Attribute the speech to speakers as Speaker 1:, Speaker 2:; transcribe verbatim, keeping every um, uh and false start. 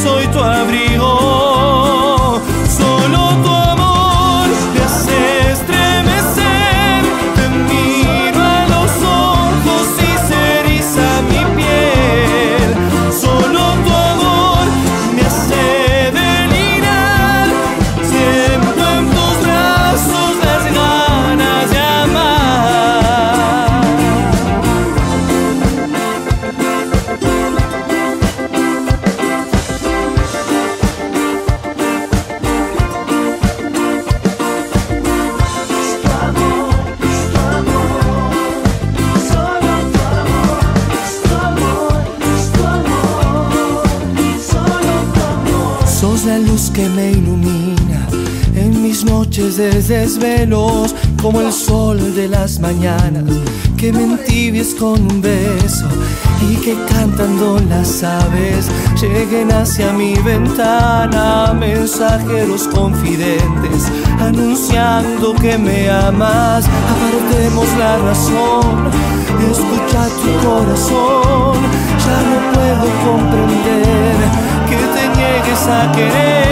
Speaker 1: soy tu abrigo. Solo tu amor me hace estremecer. Te miro a los ojos y se eriza mi piel. Solo tu amor me hace delirar. Siento en tus brazos las ganas de amar. Sos la luz que me ilumina en mis noches de desvelos, como el sol de las mañanas que me entibies con un beso, y que cantando las aves lleguen hacia mi ventana, mensajeros confidentes anunciando que me amas. Apartemos la razón, escucha tu corazón. Ya no puedo comprender que te niegues a querer.